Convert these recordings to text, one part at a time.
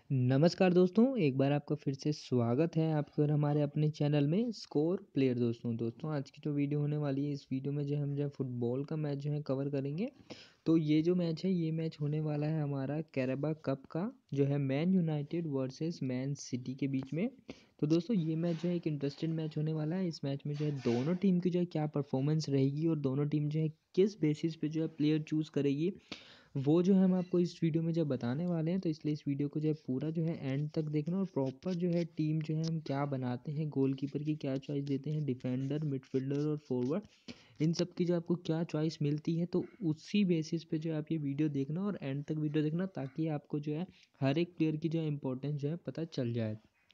नमस्कार दोस्तों, एक बार आपका फिर से स्वागत है आपके और हमारे अपने चैनल में स्कोर प्लेयर। दोस्तों आज की जो वीडियो होने वाली है, इस वीडियो में जो हम जो है फुटबॉल का मैच जो है कवर करेंगे। तो ये जो मैच है, ये मैच होने वाला है हमारा कैराबा कप का, जो है Man United versus Man City के बीच में। तो दोस्तों ये मैच जो है एक इंटरेस्टिंग मैच होने वाला है। इस मैच में जो है दोनों टीम की जो है क्या परफॉर्मेंस रहेगी और दोनों टीम जो है किस बेसिस पे जो है प्लेयर चूज़ करेगी, वो जो है हम आपको इस वीडियो में जब बताने वाले हैं। तो इसलिए इस वीडियो को जो है पूरा जो है एंड तक देखना और प्रॉपर जो है टीम जो है हम क्या बनाते हैं, गोलकीपर की क्या चॉइस देते हैं, डिफेंडर, मिडफील्डर और फॉरवर्ड, इन सब की जो आपको क्या चॉइस मिलती है, तो उसी बेसिस पे जो है आप ये वीडियो देखना और एंड तक वीडियो देखना, ताकि आपको जो है हर एक प्लेयर की जो है इंपॉर्टेंस जो है पता चल जाए।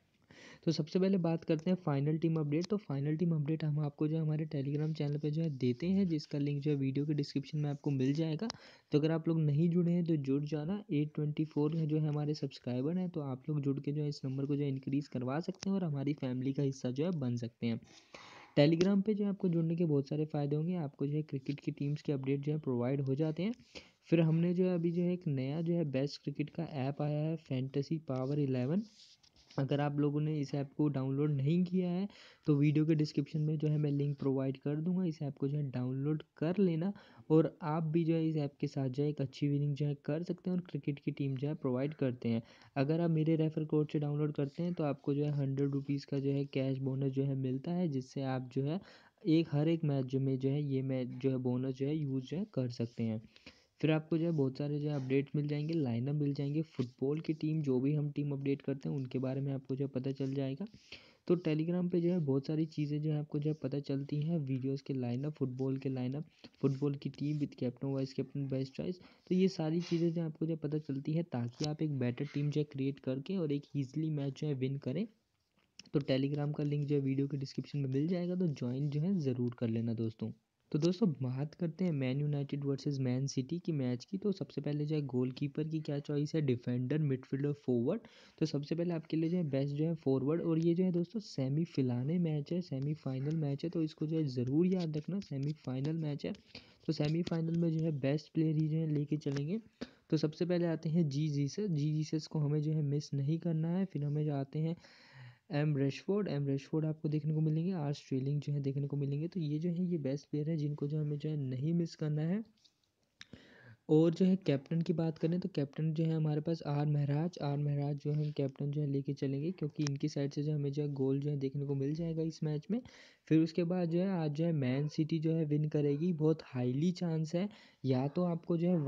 तो सबसे पहले बात करते हैं फाइनल टीम अपडेट। तो फाइनल टीम अपडेट हम आपको जो है हमारे टेलीग्राम चैनल पे जो है देते हैं, जिसका लिंक जो है वीडियो के डिस्क्रिप्शन में आपको मिल जाएगा। तो अगर आप लोग नहीं जुड़े हैं तो जुड़ जाना। 824 जो है हमारे सब्सक्राइबर हैं, तो आप लोग जुड़ के जो है इस नंबर को जो है इंक्रीज़ करवा सकते हैं और हमारी फैमिली का हिस्सा जो है बन सकते हैं। टेलीग्राम पे जो है आपको जुड़ने के बहुत सारे फ़ायदे होंगे। आपको जो है क्रिकेट की टीम्स के अपडेट जो है प्रोवाइड हो जाते हैं। फिर हमने जो है अभी जो है एक नया जो है बेस्ट क्रिकेट का ऐप आया है, फैंटेसी पावर 11। अगर आप लोगों ने इस ऐप को डाउनलोड नहीं किया है तो वीडियो के डिस्क्रिप्शन में जो है मैं लिंक प्रोवाइड कर दूंगा। इस ऐप को जो है डाउनलोड कर लेना और आप भी जो है इस ऐप के साथ जो है एक अच्छी विनिंग जो है कर सकते हैं और क्रिकेट की टीम जो है प्रोवाइड करते हैं। अगर आप मेरे रेफर कोड से डाउनलोड करते हैं तो आपको जो है 100 रुपीज़ का जो है कैश बोनस जो है मिलता है, जिससे आप जो है हर एक मैच में जो है ये मैच जो है बोनस जो है यूज़ जो है कर सकते हैं। फिर आपको जो है बहुत सारे जो है अपडेट्स मिल जाएंगे, लाइनअप मिल जाएंगे, फुटबॉल की टीम जो भी हम टीम अपडेट करते हैं उनके बारे में आपको जो है पता चल जाएगा। तो टेलीग्राम पे जो है बहुत सारी चीज़ें जो है आपको जो है पता चलती हैं, वीडियोस के लाइनअप, फुटबॉल के लाइनअप, फुटबॉल की team with captain vice captain best choice. तो ये सारी चीज़ें जो आपको जो है पता चलती है, ताकि आप एक बेटर टीम जो है क्रिएट करके और एक ईजिली मैच जो है विन करें। तो टेलीग्राम का लिंक जो है वीडियो के डिस्क्रिप्शन में मिल जाएगा, तो ज्वाइन जो है ज़रूर कर लेना दोस्तों। तो दोस्तों बात करते हैं Man United versus Man City की मैच की। तो सबसे पहले जो है गोलकीपर की क्या चॉइस है, डिफेंडर, मिडफील्डर, फॉरवर्ड। तो सबसे पहले आपके लिए जो है बेस्ट जो है फॉरवर्ड, और ये जो है दोस्तों सेमीफिनाले मैच है, सेमीफाइनल मैच है, तो इसको जो है ज़रूर याद रखना, सेमीफाइनल मैच है। तो सेमीफाइनल में जो है बेस्ट प्लेयर ही जो है लेके चलेंगे। तो सबसे पहले आते हैं जी जीसस को हमें जो है मिस नहीं करना है। फिर हमें जो आते हैं एम रेशफोर्ड आपको देखने को मिलेंगे, आर स्ट्रेलिंग जो है देखने को मिलेंगे। तो ये जो है ये बेस्ट प्लेयर है जिनको जो हमें जो है नहीं मिस करना है। और जो है कैप्टन की बात करें तो कैप्टन जो है हमारे पास आर महराज जो है कैप्टन जो है लेके चलेंगे, क्योंकि इनकी साइड से जो हमें जो है गोल जो है देखने को मिल जाएगा इस मैच में। फिर उसके बाद जो है आज जो है मैन सिटी जो है विन करेगी, बहुत हाईली चांस है। या तो आपको जो है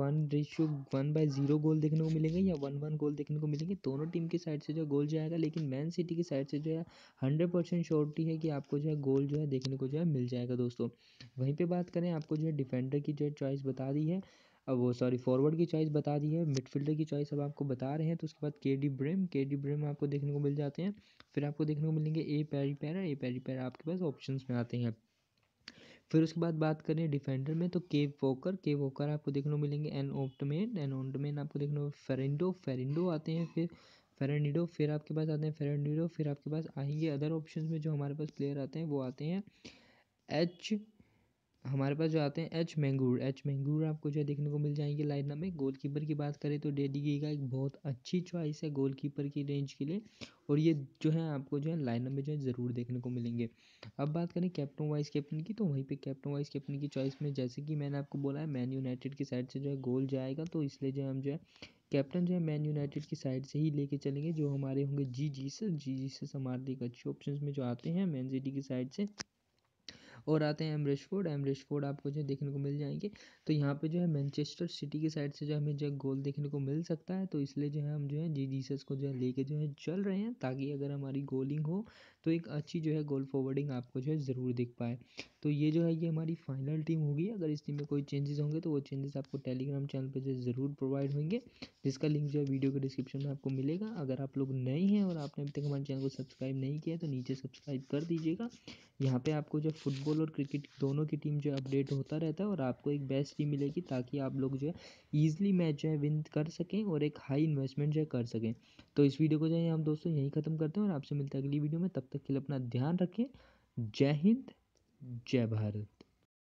1:0 गोल देखने को मिलेंगे या 1-1 गोल देखने को मिलेंगे, दोनों टीम की साइड से जो गोल जाएगा। लेकिन मैन सिटी की साइड से जो है 100% श्योरिटी है कि आपको जो है गोल जो है देखने को जो है मिल जाएगा दोस्तों। वहीं पे बात करें, आपको जो है डिफेंडर की जो है चॉइस बता दी है, अब वो सॉरी फॉरवर्ड की चॉइस बता दी है, मिडफील्डर की चॉइस अब आपको बता रहे हैं। तो उसके बाद के डी ब्रेम आपको देखने को मिल जाते हैं। फिर आपको देखने को मिलेंगे ए पेरी पैरा आपके पास ऑप्शंस में आते हैं। फिर उसके बाद बात करें डिफेंडर में, तो के वोकर आपको देखने को मिलेंगे, एन ओल्टमेन आपको देखने को, फेरिंडो आते हैं। फिर फेरेंडिडो, फिर आपके पास आते हैं फेरेंडिडो। फिर आपके पास आएंगे अदर ऑप्शंस में जो हमारे पास प्लेयर आते हैं, वो आते हैं एच हमारे पास जो आते हैं एच मैंगूर आपको जो है देखने को मिल जाएंगे लाइनअप में। गोलकीपर की बात करें तो डेडी गीगा एक बहुत अच्छी चॉइस है गोलकीपर की रेंज के लिए, और ये जो है आपको जो है लाइनअप में जो है ज़रूर देखने को मिलेंगे। अब बात करें कैप्टन वाइस कैप्टन की, तो वहीं पे कैप्टन वाइस कैप्टन की चॉइस में, जैसे कि मैंने आपको बोला है, मैन यूनाइटेड की साइड से जो है गोल जाएगा, तो इसलिए जो है हम जो है कैप्टन जो है मैन यूनाइटेड की साइड से ही लेके चलेंगे, जो हमारे होंगे जी जीसस हमारे एक अच्छे ऑप्शन में जो आते हैं मैन सिटी की साइड से। और आते हैं एम रेशफोर्ड आपको जो है देखने को मिल जाएंगे। तो यहाँ पे जो है मैनचेस्टर सिटी की साइड से जो हमें जो है गोल देखने को मिल सकता है, तो इसलिए जो है हम जो है जी जीसस को जो है लेके जो है चल रहे हैं, ताकि अगर हमारी गोलिंग हो तो एक अच्छी जो है गोल फॉरवर्डिंग आपको जो है ज़रूर दिख पाए। तो ये जो है ये हमारी फाइनल टीम होगी। अगर इस टीम में कोई चेंजेस होंगे तो वो चेंजेस आपको टेलीग्राम चैनल पर जो है ज़रूर प्रोवाइड होंगे, जिसका लिंक जो है वीडियो के डिस्क्रिप्शन में आपको मिलेगा। अगर आप लोग नए हैं और आपने अभी तक हमारे चैनल को सब्सक्राइब नहीं किया है तो नीचे सब्सक्राइब कर दीजिएगा। यहाँ पे आपको जो फुटबॉल और क्रिकेट दोनों की टीम जो है अपडेट होता रहता है, और आपको एक बेस्ट टीम मिलेगी, ताकि आप लोग जो है ईजिली मैच जो है विन कर सकें और एक हाई इन्वेस्टमेंट जो है कर सकें। तो इस वीडियो को जो है हम दोस्तों यहीं ख़त्म करते हैं और आपसे मिलते हैं अगली वीडियो में। तब तक के लिए अपना ध्यान रखें। जय हिंद, जय भारत।